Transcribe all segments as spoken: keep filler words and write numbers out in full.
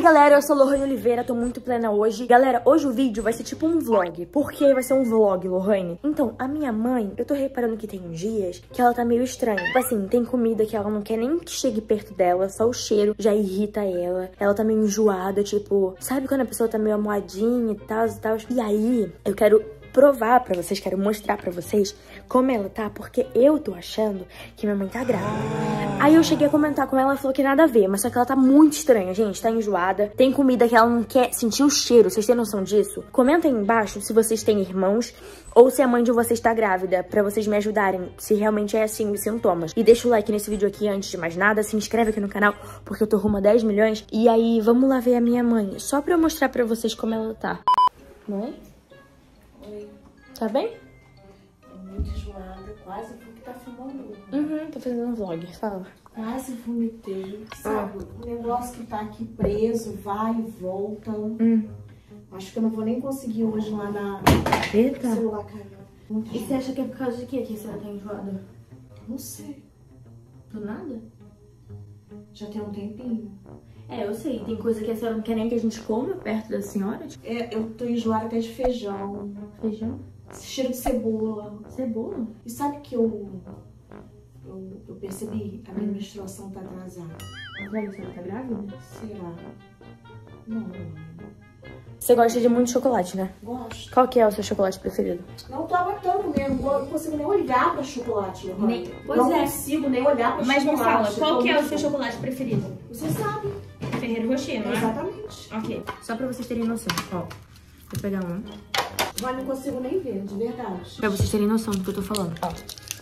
Aí galera, eu sou Lohane Oliveira, tô muito plena hoje. Galera, hoje o vídeo vai ser tipo um vlog. Por que vai ser um vlog, Lohane? Então, a minha mãe, eu tô reparando que tem dias que ela tá meio estranha. Tipo assim, tem comida que ela não quer nem que chegue perto dela, só o cheiro já irrita ela. Ela tá meio enjoada, tipo, sabe quando a pessoa tá meio amoadinha e tal e tal? E aí, eu quero provar pra vocês, quero mostrar pra vocês como ela tá, porque eu tô achando que minha mãe tá grávida. Aí eu cheguei a comentar com ela, ela falou que nada a ver, mas só que ela tá muito estranha, gente, tá enjoada. Tem comida que ela não quer sentir o cheiro, vocês têm noção disso? Comenta aí embaixo se vocês têm irmãos ou se a mãe de vocês tá grávida, pra vocês me ajudarem, se realmente é assim os sintomas. E deixa o like nesse vídeo aqui antes de mais nada, se inscreve aqui no canal, porque eu tô rumo a dez milhões. E aí, vamos lá ver a minha mãe, só pra eu mostrar pra vocês como ela tá. Mãe? Oi. Tá bem? Tô muito enjoada, quase porque tá fumando. Uhum, tô fazendo um vlog, fala. Quase vomitei, sabe? O negócio que tá aqui preso, vai e volta. Hum. Acho que eu não vou nem conseguir hoje lá na... Eita. No celular caiu. E você acha que é por causa de quê que a senhora tá enjoada? Não sei. Do nada? Já tem um tempinho. É, eu sei. Tem coisa que a senhora não quer nem que a gente coma perto da senhora? Tipo, É, eu tô enjoada até de feijão. feijão, Cheiro de cebola. cebola. E sabe que eu... Eu, eu percebi a minha menstruação tá atrasada. Será que a senhora tá grávida? Será? Não, não. Você gosta de muito chocolate, né? Gosto. Qual que é o seu chocolate preferido? Não tô aguentando mesmo. Eu não consigo nem olhar pra chocolate, Lohane. Nem- pois não é. consigo nem olhar pra Mas me chocolate. fala, qual Eu que é o tô seu muito- chocolate preferido? Você sabe. Ferreiro Rocher, não é? Exatamente. Ok. Só pra vocês terem noção, ó. Vou pegar um. Mas não consigo nem ver, de verdade. Pra vocês terem noção do que eu tô falando, ó.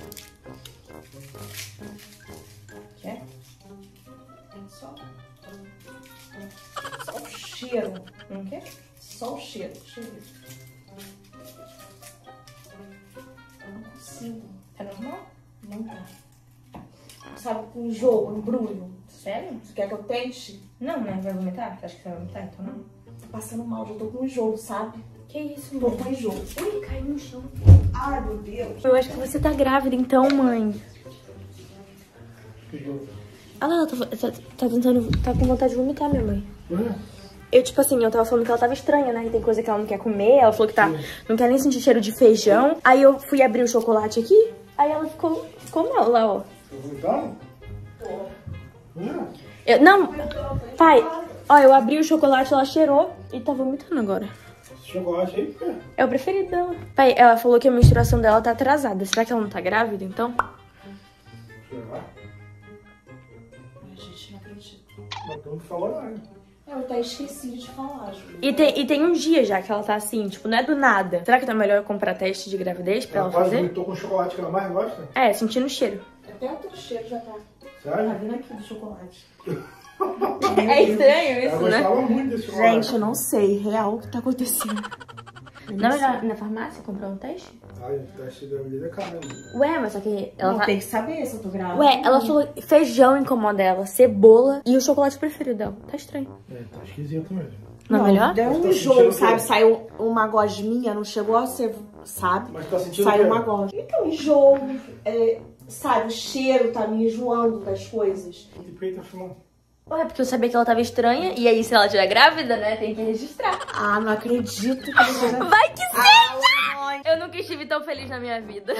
Quer? Só. Só o cheiro. Não quer? Só o cheiro. Deixa eu ver. Eu não consigo. É normal? Não tá. Sabe, com enjoo, embrulho. Sério? Você quer que eu tente? Não, né? Vai vomitar? Você acha que você vai vomitar? Então não. Tô passando mal, já tô com enjoo, sabe? Que isso, Tô mãe? com enjoo. Ui, caiu no chão. Ai, meu Deus. Eu acho que você tá grávida então, mãe. Ah lá, ela tá, tá, tá tentando... Tá com vontade de vomitar, minha mãe. Ué? Eu, tipo assim, eu tava falando que ela tava estranha, né? E tem coisa que ela não quer comer. Ela falou que tá, não quer nem sentir cheiro de feijão. Aí eu fui abrir o chocolate aqui. Aí ela ficou, ficou mal lá, ó. Tá vomitando? Ué? Eu, não, pai, ó, eu abri o chocolate, ela cheirou e tá vomitando agora. Esse chocolate aí, pé. É o preferido dela. Pai, ela falou que a menstruação dela tá atrasada. Será que ela não tá grávida, então? Será? Ai, gente, não acredito. Mas tu não falou nada. Eu até esqueci de falar, Júlia. E tem, e tem uns dias já que ela tá assim, tipo, não é do nada. Será que tá melhor eu comprar teste de gravidez pra ela quase fazer? vomitou com o chocolate que ela mais gosta. É, sentindo o cheiro. Até o teu cheiro já tá. Tá Sério? vindo aqui do chocolate. É estranho Ela isso, né? gostava muito desse chocolate. Gente, eu não sei real o que tá acontecendo. Não é na, na farmácia comprar um teste? Ai, o teste de gravidez é caro. Ué, mas só que ela Não tá... tem que saber se eu tô grávida. Ué, ela falou que feijão incomoda ela, cebola e o chocolate preferido dela. Tá estranho. É, tá esquisito mesmo. Não, é melhor? Deu Mas um tá enjoo, sentindo o sabe? quê? Saiu uma gosminha, não chegou a ser, sabe? Mas tá sentindo Saiu o quê? uma gosma. Então, enjoo, é, sabe? O cheiro tá me enjoando das coisas. Que peito tá fumando? Ué, porque eu sabia que ela tava estranha e aí se ela estiver grávida, né, tem que registrar. Ah, não acredito que você já... Vai que seja! Eu nunca estive tão feliz na minha vida.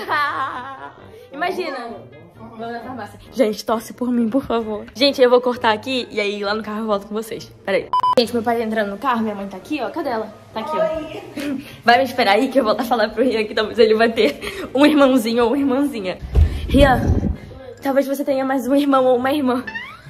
Imagina. Vamos na farmácia. Gente, torce por mim, por favor. Gente, eu vou cortar aqui e aí lá no carro eu volto com vocês. Peraí. Gente, meu pai tá entrando no carro, minha mãe tá aqui, ó. Cadê ela? Tá aqui, ó. Vai me esperar aí que eu vou lá falar pro Rian que talvez ele vai ter um irmãozinho ou uma irmãzinha. Rian, talvez você tenha mais um irmão ou uma irmã.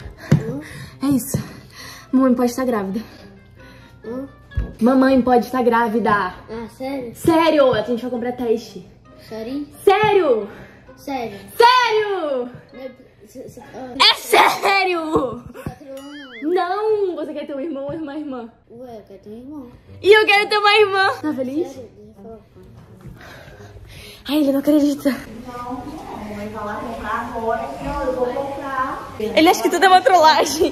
É isso. Mamãe pode estar grávida. Hum? Mamãe pode estar grávida. Ah, sério? Sério, a gente vai comprar teste. Sério? Sério! Sério? Sério! Cê- cê- ah, É sério! tá trolando? Não! Você quer ter um irmão ou uma irmã? Ué, eu quero ter um irmão. E eu quero ter uma irmã! Tá feliz? Sério? Deixa eu falar com ele. Ai, ele não acredita. Não, não, mãe vai lá comprar agora. Não, eu vou comprar. Ele acha que tudo é uma trollagem.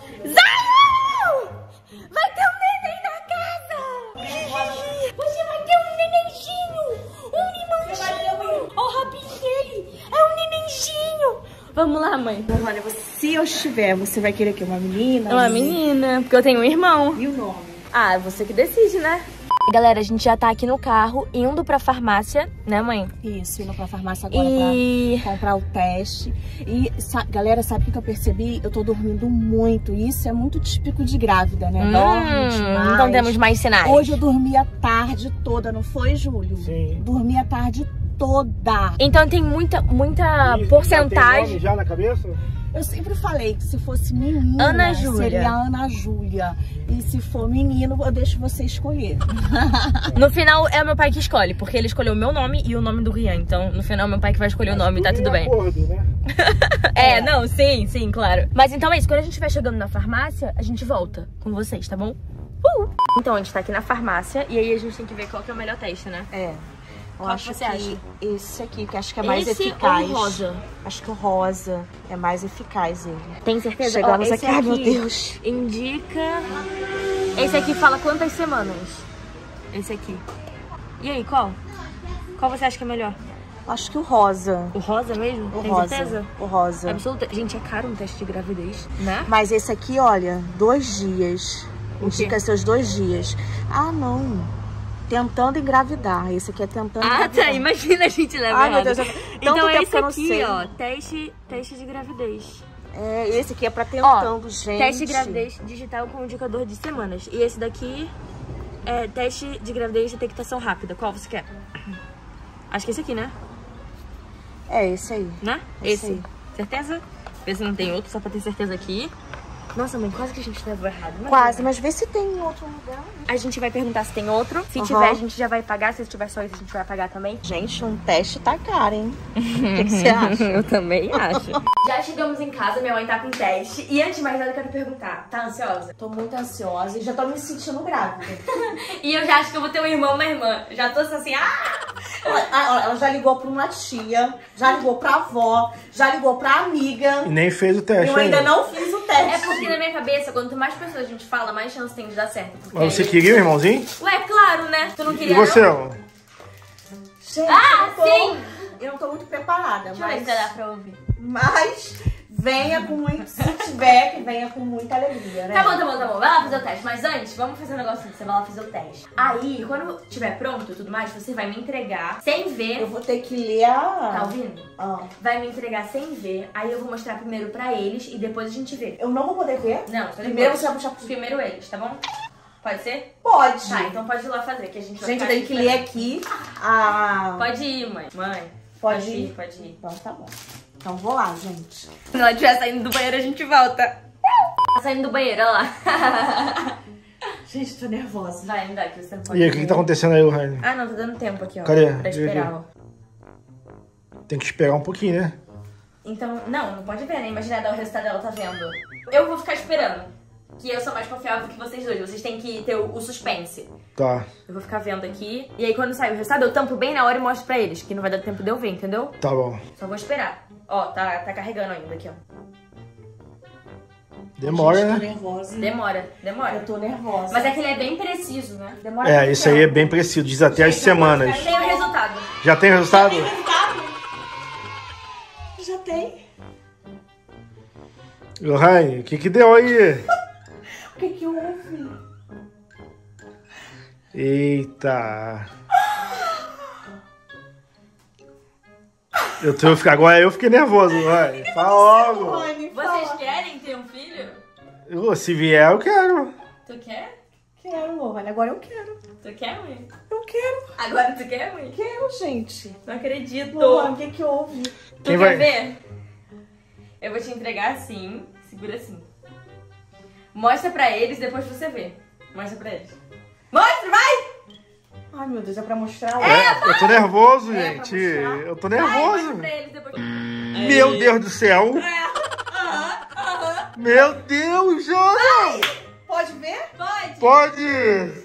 Zayu! Vai ter um neném na casa! Você vai ter um nenenzinho! Um irmãozinho! Ó, o rabinho dele! É um nenenzinho! Vamos lá lá, mãe. Olha, se eu estiver, você vai querer que uma menina? Uma menina, porque eu tenho um irmão. E o nome? Ah, você que decide, né? Galera, a gente já tá aqui no carro, indo pra farmácia, né, mãe? Isso, indo pra farmácia agora E... pra comprar o teste. E, sa galera, sabe o que eu percebi? Eu tô dormindo muito. E isso é muito típico de grávida, né? Hum, Dorme demais. então temos mais sinais. Hoje eu dormi a tarde toda, não foi, Júlio? Sim. Dormi a tarde toda. Então tem muita, muita E porcentagem. Já tem nome já na cabeça? Eu sempre falei que se fosse menina, Ana Júlia. seria Ana Júlia. E se for menino, eu deixo você escolher. No final é o meu pai que escolhe, porque ele escolheu o meu nome e o nome do Rian. Então, no final é o meu pai que vai escolher o nome, tá tudo bem. Acordo, né? É, não, sim, sim, claro. Mas então é isso, quando a gente estiver chegando na farmácia, a gente volta com vocês, tá bom? Uh! Então, a gente tá aqui na farmácia e aí a gente tem que ver qual que é o melhor teste, né? É. Eu Qual acho que você que acha? esse aqui, que acho que é mais Esse eficaz. ou o rosa? Acho que o rosa é mais eficaz ele. Tem certeza? Chegamos Ó, aqui, esse ai meu Deus. Indica... Esse aqui fala quantas semanas? Esse aqui. E aí, qual? Qual você acha que é melhor? Acho que o rosa. O rosa mesmo? O Tem rosa. certeza? O rosa. Absoluta. Gente, é caro um teste de gravidez, né? Mas esse aqui, olha, dois dias. O quê? Indica seus dois dias. Ah, não. Tentando engravidar. Esse aqui é tentando Ah, engravidar. tá. Imagina a gente levar Ai, meu errado. Deus. eu- Tanto Então é tempo isso que eu não aqui, sei. ó. Teste, teste de gravidez. É, esse aqui é pra tentando, gente. Teste de gravidez digital com indicador de semanas. E esse daqui é teste de gravidez de detectação rápida. Qual você quer? Acho que esse aqui, né? É, esse aí. Né? Esse Esse. aí. Certeza? Vê se não tem outro, só pra ter certeza aqui. Nossa, mãe, quase que a gente levou errado. Imagina. Quase, mas vê se tem em outro lugar. A gente vai perguntar se tem outro. Se Uhum. tiver, a gente já vai pagar. Se tiver só isso, a gente vai pagar também. Gente, um teste tá caro, hein? O que que você acha? Eu também acho. Já chegamos em casa, minha mãe tá com teste. E antes de mais nada, eu quero perguntar. Tá ansiosa? Tô muito ansiosa e já tô me sentindo grávida. E eu já acho que eu vou ter um irmão, uma irmã. Já tô assim, ah! Ela, ela já ligou pra uma tia, já ligou pra avó, já ligou pra amiga. E nem fez o teste Eu ainda ainda. não fiz o teste. É porque na minha cabeça, quanto mais pessoas a gente fala, mais chance tem de dar certo. Porque Mas você aí- queria o irmãozinho? Ué, claro, né? Tu não queria, E você, não? ó? Gente, Ah, eu não tô, sim! Eu não tô muito preparada, Deixa eu ver mas... se dá pra ouvir. Mas venha com muito... Se tiver, que venha com muita alegria, né? Tá bom, tá bom, tá bom. Vai lá fazer o teste. Mas antes, vamos fazer um negócio assim. Você vai lá fazer o teste. Aí, quando estiver pronto e tudo mais, você vai me entregar sem ver. Eu vou ter que ler a... Tá ouvindo? Ah. Vai me entregar sem ver. Aí eu vou mostrar primeiro pra eles e depois a gente vê. Eu não vou poder ver? Não, só Primeiro depois. você vai puxar pro... Primeiro eles, tá bom? Pode ser? Pode. Tá, então pode ir lá fazer, que a gente vai Gente, eu ficar tenho que aqui ler aqui a... Pode ir, mãe. Mãe. Pode ir? Pode ir. Então tá bom. Então vou lá, gente. Quando ela estiver saindo do banheiro, a gente volta. Tá saindo do banheiro, olha lá. Gente, tô nervosa. Vai, me dá que você não pode E aí, o que, que tá acontecendo aí, Raine? Ah, não, tá dando tempo aqui, ó. Cadê? Pra Diga esperar, aqui. ó. Tem que esperar um pouquinho, né? Então, não, não pode ver, né? Imagina dar o resultado dela, tá vendo? Eu vou ficar esperando. Que eu sou mais confiável que vocês dois. Vocês têm que ter o, o suspense. Tá, Eu vou ficar vendo aqui. E aí, quando sair o resultado, eu tampo bem na hora e mostro pra eles. Que não vai dar tempo de eu ver, entendeu? tá bom. Só vou esperar. Ó, tá, tá carregando ainda aqui, ó. Demora, Gente, tô né? nervosa. Demora, demora. Eu tô nervosa. Mas é que ele é bem preciso, né? Demora É, muito isso aí é tempo. bem preciso. Diz até as semanas. Tem o resultado. Já tem o resultado? Tem resultado? Já tem. Ô, Raine, o que que deu aí? O que que houve? Eita. Eu tô, agora eu fiquei nervoso, vai. Fala logo. Rony, Vocês fala. querem ter um filho? Ô, se vier, eu quero. Tu quer? Quero, Rony. Agora eu quero. Tu quer, mãe? Eu quero. Agora tu quer, mãe? Quero, gente. Não acredito. Rony, o que que houve? Tu Quem quer vai- ver? Eu vou te entregar assim. Segura assim. Mostra pra eles, depois você vê. Mostra pra eles. Mostra, vai! Ai, meu Deus, é pra mostrar. É, eu tô nervoso, É, pra gente. mostrar. Eu tô Vai, mostra nervoso. pra eles depois. Meu Deus do céu. Meu Deus, Jona. Pode ver? Pode! Pode.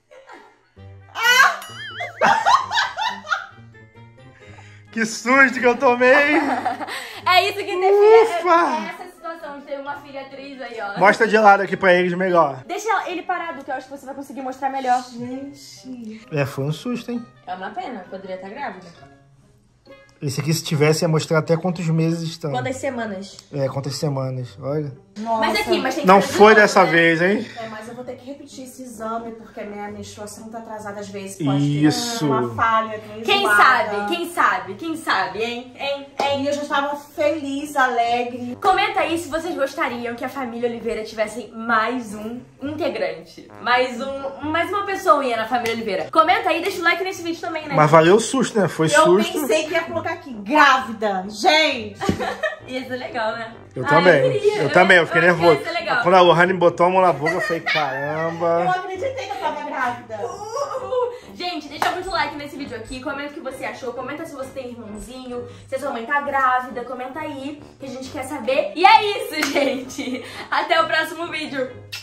Que susto que eu tomei. É isso que ter filha. Ufa! É essa situação de ter uma filha atriz aí, ó. Mostra de lado aqui pra eles melhor. Deixa ele parado, que eu acho que você vai conseguir mostrar melhor. Gente. É, foi um susto, hein? É uma pena, poderia estar grávida. Esse aqui, se tivesse, ia mostrar até quantos meses estão. Quantas semanas? É, quantas semanas, olha. Nossa. Mas aqui, mas tem que Não fazer de foi novo, dessa né? vez, hein? É, mas eu vou ter que repetir esse exame, porque a minha menstruação tá atrasada às vezes. Pode Isso. ter uma falha, tem Quem enjoada. sabe? Quem sabe? Quem sabe, hein? Hein? Hein? E eu já estava feliz, alegre. Comenta aí se vocês gostariam que a família Oliveira tivesse mais um integrante. Mais um, mais uma pessoinha na família Oliveira. Comenta aí, deixa o like nesse vídeo também, né? Mas valeu o susto, né? Foi Eu susto. pensei que ia colocar aqui, grávida. Gente! Ia ser legal, né? Eu Ah, também. eu, queria. Eu também, eu fiquei eu achei nervoso. que ia ser legal. Quando a Lohane botou a mão na boca, eu falei, Eu caramba. acreditei que eu tava grávida. Uh, gente, deixa muito like nesse vídeo aqui. Comenta o que você achou. Comenta se você tem irmãozinho, se a sua mãe tá grávida. Comenta aí, que a gente quer saber. E é isso, gente. Até o próximo vídeo.